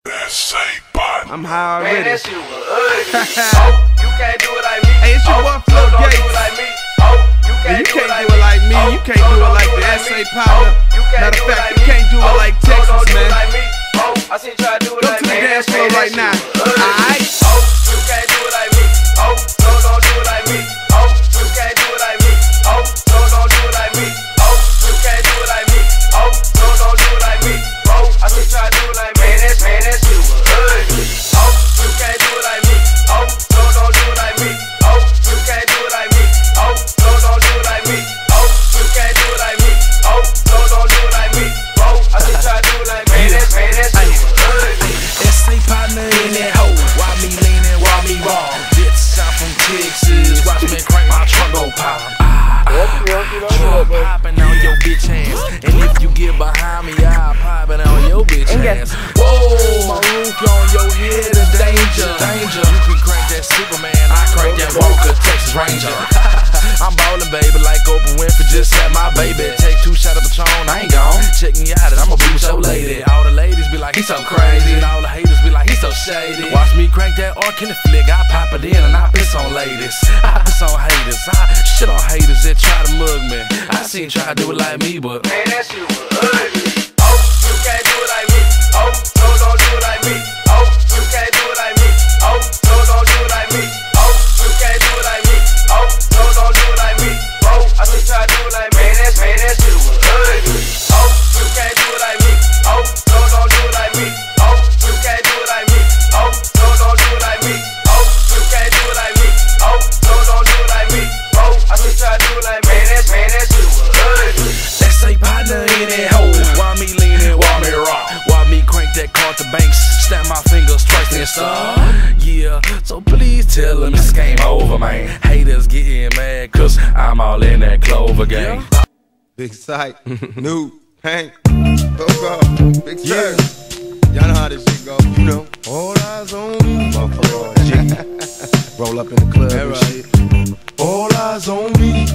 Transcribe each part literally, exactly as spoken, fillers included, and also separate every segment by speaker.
Speaker 1: I'm high already.
Speaker 2: Man, that shit was ugly. Oh, you can't do it like me.
Speaker 1: Hey, it's your
Speaker 2: oh,
Speaker 1: boy Flo
Speaker 2: no, don't
Speaker 1: Gates.
Speaker 2: do it like me. Oh, you can't,
Speaker 1: you
Speaker 2: do,
Speaker 1: can't
Speaker 2: it like
Speaker 1: do it like me.
Speaker 2: Oh,
Speaker 1: you can't
Speaker 2: no,
Speaker 1: do it
Speaker 2: don't
Speaker 1: like
Speaker 2: do
Speaker 1: the
Speaker 2: it
Speaker 1: S A
Speaker 2: like me.
Speaker 1: Powder.
Speaker 2: Oh, you can't
Speaker 1: Matter of
Speaker 2: do it
Speaker 1: fact,
Speaker 2: like
Speaker 1: you
Speaker 2: me.
Speaker 1: can't do it
Speaker 2: oh,
Speaker 1: like
Speaker 2: no,
Speaker 1: Texas,
Speaker 2: don't do
Speaker 1: man.
Speaker 2: it like me. Oh, I seen you try to do it
Speaker 1: Go
Speaker 2: like
Speaker 1: to the
Speaker 2: me.
Speaker 1: dance floor right now.
Speaker 2: Alright. Oh, you can't do it like me. Oh, no, don't do it like me. Oh, you can't do it like me. Oh, no, don't do it like me. Oh, you can't do it like me. Oh, no, don't do it like me. Oh, I seen you try to do it like me. Man, that, man, that shit was ugly. Oh, you can't do it like me. Oh, no, don't do it like me. Oh, you can't do it like me. Oh, no, don't do it like me. Oh, you can't do it like me. Oh, no, don't do it like me. Oh, I seen you try to do it like me. Man, that, man, that shit was ugly.
Speaker 3: S A partner in that hoe. Why me leaning, why me wrong? Bitch, I'm from Texas. Watch me crank my trunk go pop. Ah, ah, popping on your bitch ass. And if you get behind me, I'll pop it on your bitch ass. Whoa, my roof on your head is danger. Danger. You can crank that Superman, I crank that Walker Texas Ranger. I'm ballin', baby, like Oprah Winfrey just had my baby. Take two shots of Patron, I ain't gone. Check me out, and I'ma be with your lady. All the ladies be like, he's so crazy, and all the haters be like, he's so shady. Watch me crank that arc in the flick, I pop it in and I piss on ladies. I piss on haters, I shit on haters that try to mug me. I seen try to do it like me, but
Speaker 2: man, that shit was ugly. Oh, you can't do it like me. Oh, no, don't do it like me. Oh, you can't do it like me. Oh, no, don't do it like me. Oh, you can't do it like me. Oh, no, don't do it like me. Oh, I seen try to do it like me. Man, that, man, that shit was ugly. Oh, you can't do it like me. Oh, no, don't do it like me. Oh, you can't do it like me. Oh, no, don't do it like me. Oh, you can't do it like me. Oh, no, don't do it like me. Oh, I seen try to do it like me. Man, that, man, that shit was ugly.
Speaker 3: S A partner in that hoe. Why me leaning, why me rock? Why me crank that Carter Banks? Snap my fingers twice and start. Yeah, so please tell them it's game over, man. Haters getting mad cause I'm all in that Clover gang.
Speaker 4: Big sight, new, Hank, Coco, big sight. Y'all know how this shit go, you know. All eyes on me, motherfucker. G. Roll up in the club and right. shit. All eyes on me.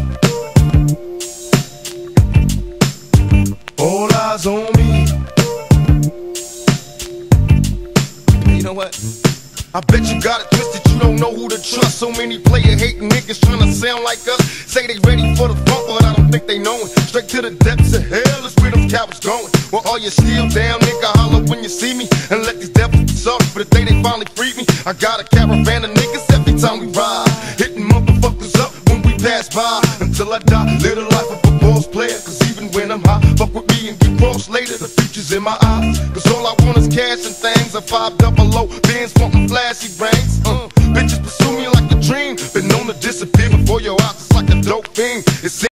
Speaker 4: All eyes on me. You know what? I bet you got it twisted, you don't know who to trust. So many player hating niggas tryna sound like us. Say they ready for the funk, but I don't think they know it. Straight to the depths of hell is where them cowards going. Well, all you still down, nigga, holler when you see me. And let these devils be sorry for the day they finally freed me. I got a caravan of niggas every time we ride, hitting motherfuckers up when we pass by. Until I die, live the life of a boss player. Cause even when I'm high, fuck with me and get crossed later. The future's in my eyes. Cause all I want is cash and things. A five double O, bands wanting flashy rings. Uh, bitches pursue me like a dream. Been known to disappear before your eyes, it's like a dope thing. It's